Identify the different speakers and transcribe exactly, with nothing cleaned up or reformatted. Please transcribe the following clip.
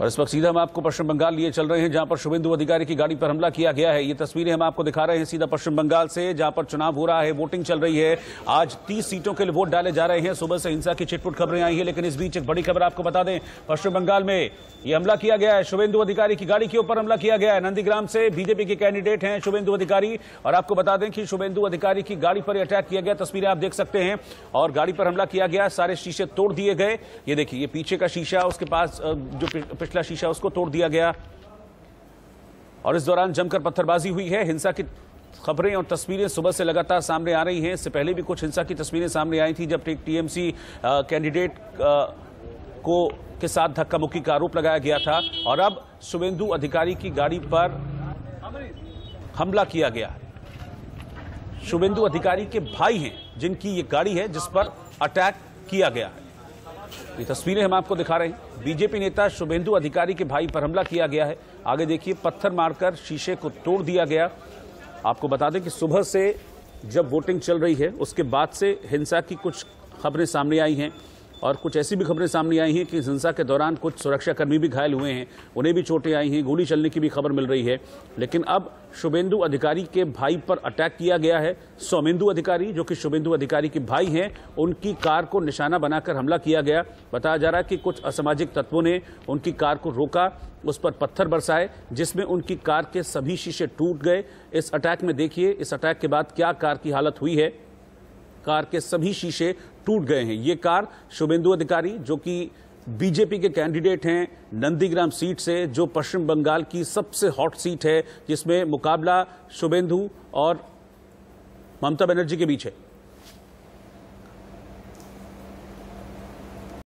Speaker 1: और इस वक्त सीधा हम आपको पश्चिम बंगाल लिए चल रहे हैं, जहां पर शुभेंदु अधिकारी की गाड़ी पर हमला किया गया है। ये तस्वीरें हम आपको दिखा रहे हैं सीधा पश्चिम बंगाल से, जहां पर चुनाव हो रहा है, वोटिंग चल रही है। आज तीस सीटों के लिए वोट डाले जा रहे हैं। सुबह से हिंसा की छिटपुट खबरें आई हैं, लेकिन इस बीच एक बड़ी खबर आपको बता दें, पश्चिम बंगाल में यह हमला किया गया है। शुभेंदु अधिकारी की गाड़ी के ऊपर हमला किया गया है। नंदीग्राम से बीजेपी के कैंडिडेट हैं शुभेंदु अधिकारी, और आपको बता दें कि शुभेंदु अधिकारी की गाड़ी पर अटैक किया गया। तस्वीरें आप देख सकते हैं, और गाड़ी पर हमला किया गया, सारे शीशे तोड़ दिए गए। ये देखिए, ये पीछे का शीशा, उसके पास जो पिछला शीशा उसको तोड़ दिया गया, और इस दौरान जमकर पत्थरबाजी हुई है। हिंसा की खबरें और तस्वीरें सुबह से लगातार सामने आ रही हैं। इससे पहले भी कुछ हिंसा की तस्वीरें सामने आई थी, जब टीएमसी कैंडिडेट को के साथ धक्का मुक्की का आरोप लगाया गया था, और अब शुभेंदु अधिकारी की गाड़ी पर हमला किया गया है। शुभेंदु अधिकारी के भाई हैं जिनकी ये गाड़ी है, जिस पर अटैक किया गया है। ये तस्वीरें हम आपको दिखा रहे हैं। बीजेपी नेता शुभेंदु अधिकारी के भाई पर हमला किया गया है। आगे देखिए, पत्थर मारकर शीशे को तोड़ दिया गया। आपको बता दें कि सुबह से जब वोटिंग चल रही है, उसके बाद से हिंसा की कुछ खबरें सामने आई हैं, और कुछ ऐसी भी खबरें सामने आई हैं कि हिंसा के दौरान कुछ सुरक्षाकर्मी भी घायल हुए हैं, उन्हें भी चोटें आई हैं, गोली चलने की भी खबर मिल रही है। लेकिन अब शुभेंदु अधिकारी के भाई पर अटैक किया गया है। सौमेंदु अधिकारी, जो कि शुभेंदु अधिकारी के भाई हैं, उनकी कार को निशाना बनाकर हमला किया गया। बताया जा रहा है कि कुछ असामाजिक तत्वों ने उनकी कार को रोका, उस पर पत्थर बरसाए, जिसमें उनकी कार के सभी शीशे टूट गए। इस अटैक में देखिए, इस अटैक के बाद क्या कार की हालत हुई है। कार के सभी शीशे टूट गए हैं। ये कार शुभेंदु अधिकारी, जो कि बीजेपी के कैंडिडेट हैं नंदीग्राम सीट से, जो पश्चिम बंगाल की सबसे हॉट सीट है, जिसमें मुकाबला शुभेंदु और ममता बनर्जी के बीच है।